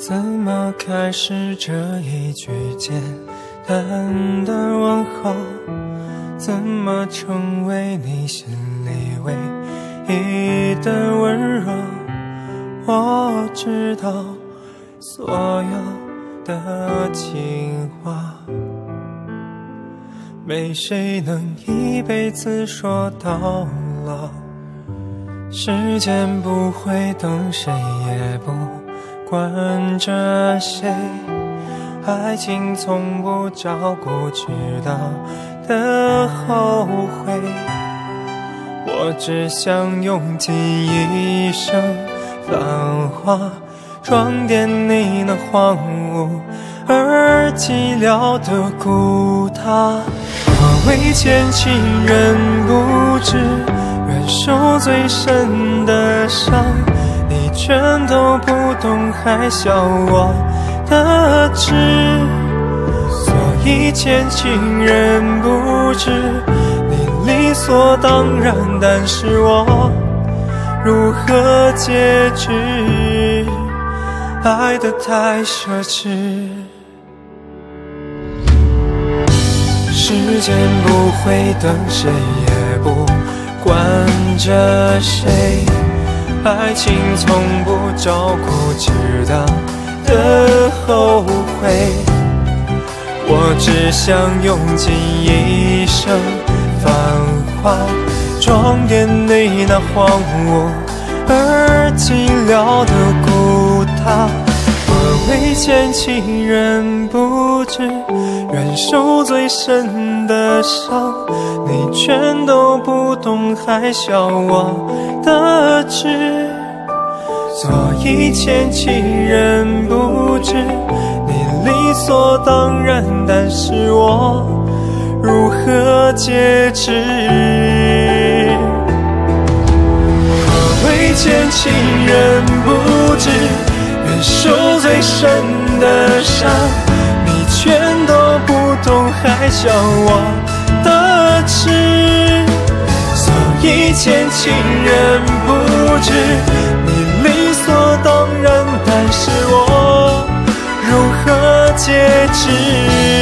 怎么开始这一句简单的问候？怎么成为你心里唯一的温柔？我知道所有的情话，没谁能一辈子说到老。时间不会等谁，也不管着谁，爱情从不照顾知道的后悔。我只想用尽一生繁华，装点你那荒芜而寂寥的孤塔。我为欠情人不知，愿受最深的伤，你全都不懂，还笑我的痴。所以欠情人不知，你理所当然，但是我如何解释？爱得太奢侈。时间不会等谁，也不管着谁，爱情从不照顾知道的后悔。我只想用尽一生繁华，装点你那荒芜而寂寥的孤塔。我为欠情人不知，愿受最深的伤，你全都不懂，还笑我的痴。所以欠情人不知，你理所当然，但是我如何解释？我为欠情人不知，愿受最深的伤，你全都不懂，还笑我的痴。所以欠情人不知，你理所当然，但是我如何解释？